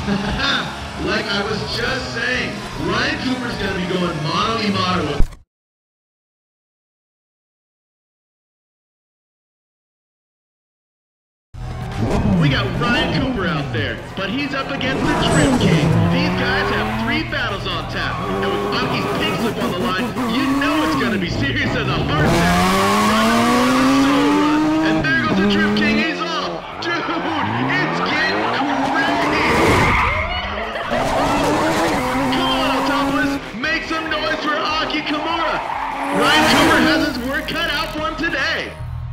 Like I was just saying, Ryan Cooper's going to be going mano-a-mano with... We got Ryan Cooper out there, but he's up against the Drift King. These guys have 3 battles on tap, and with Aki's pink slip on the line, you know it's going to be serious as a heart attack. And there goes the Drift King, he's off! Dude, it's getting crazy! Come on, Autopolis, make some noise for Aki Kimura! Ryan Cooper has his work cut out for him today!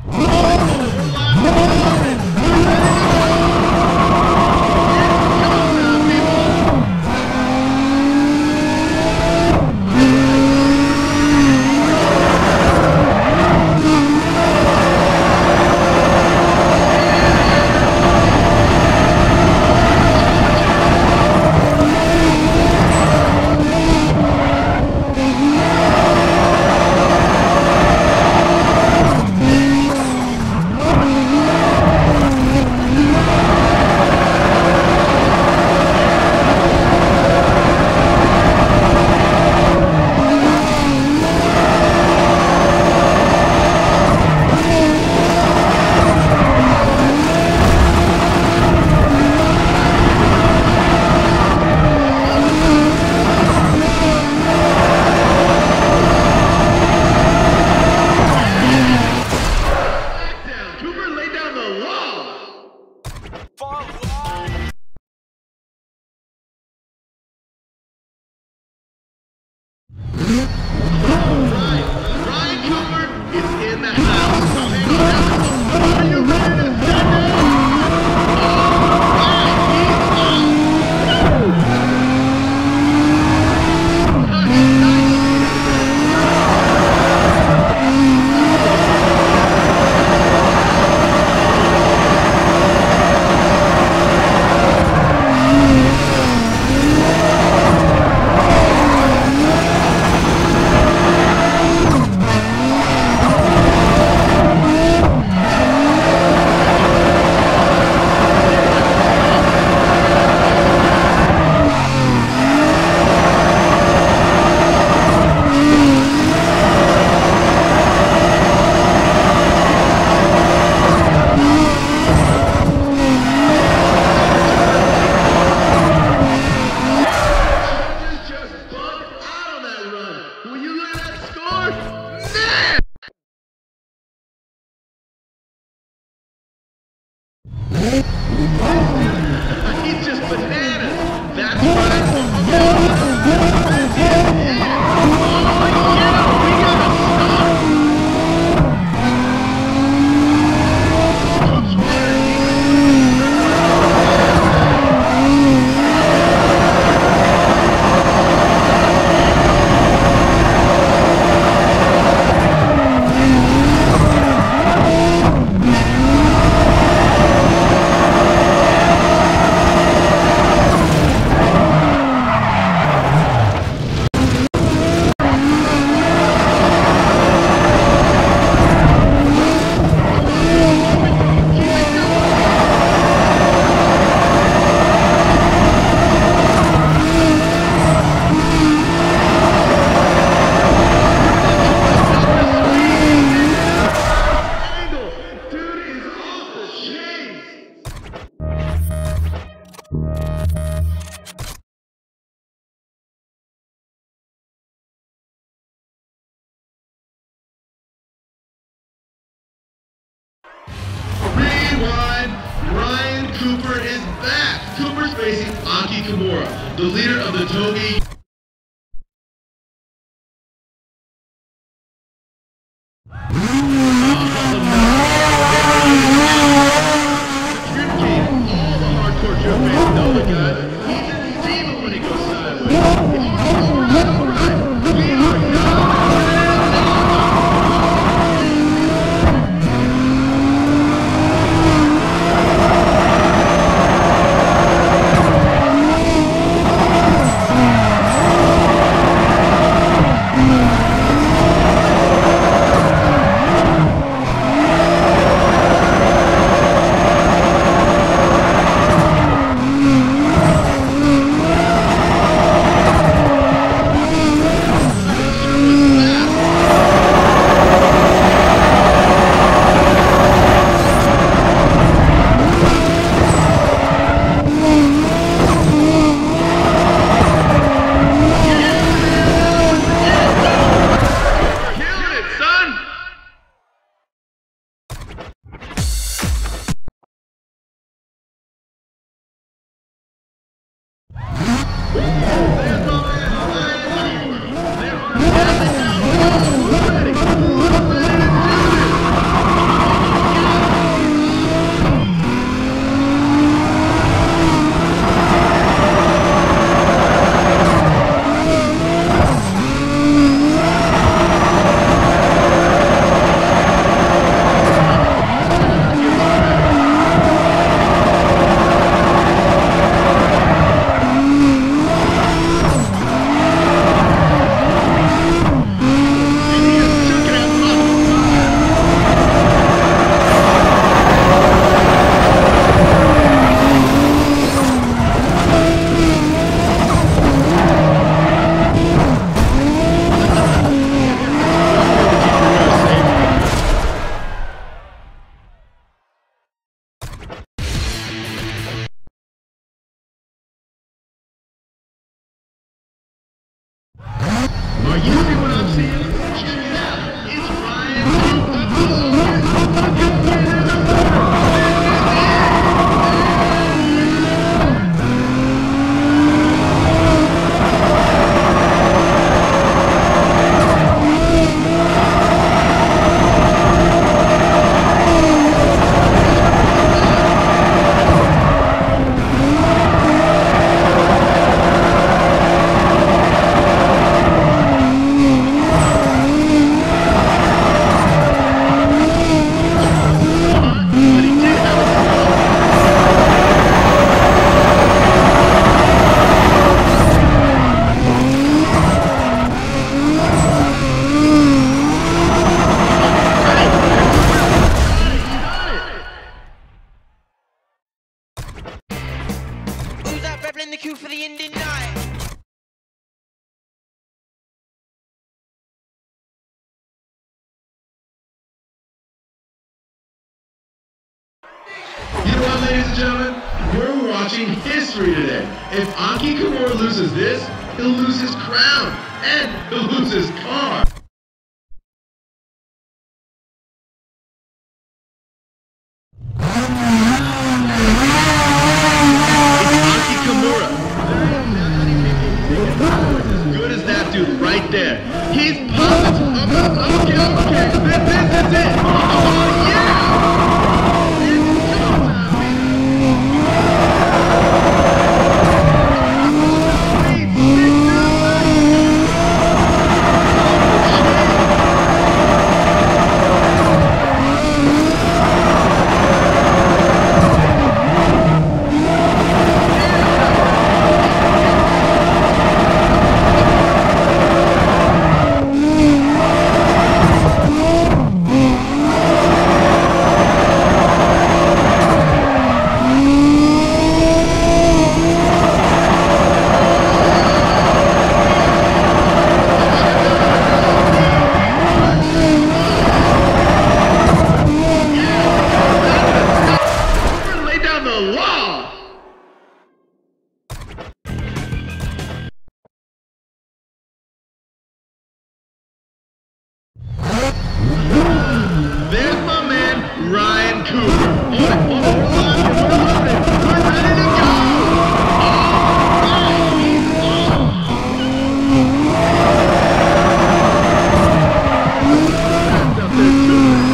He's just bananas. That's right. Ryan Cooper is back! Cooper's facing Aki Kimura, the leader of the Togi. Drift King, all the hardcore drift fans know the guy. He's a demon when he goes sideways. We are in the queue for the Indian night. You know what, ladies and gentlemen? We're watching history today. If Aki Kimura loses this, he'll lose his crown, and he'll lose his car. It's Aki Kimura. There ain't that many people as good as that dude right there. He's pumped. Okay. This is it. Oh, yeah! There's my man, Ryan Cooper. We're loaded. We're ready to go. All right, he's on. That's up there too.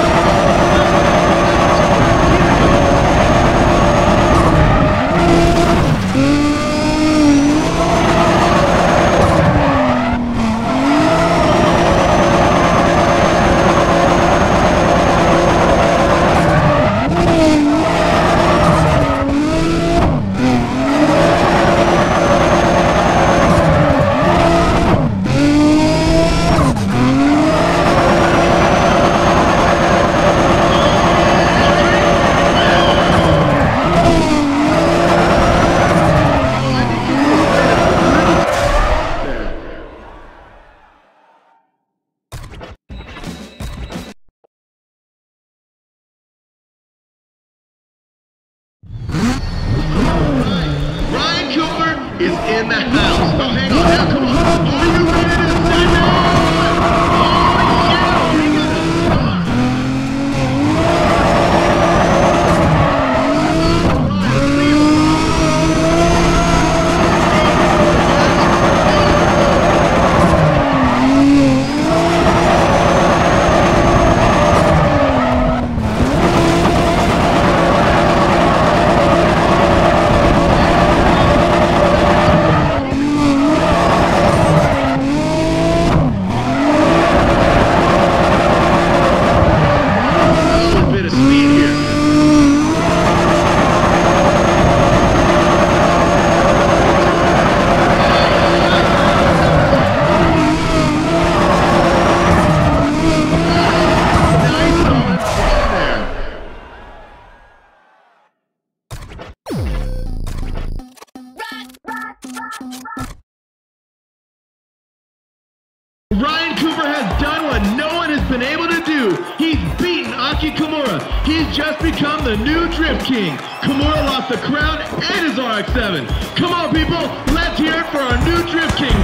Ryan Cooper is in the house. Oh, hang on. Now, come on. Are you ready to send it? Oh, yeah. We got a start. Ryan Cooper has done what no one has been able to do. He's beaten Aki Kimura. He's just become the new Drift King. Kimura lost the crown and his RX-7. Come on, people, let's hear it for our new Drift King.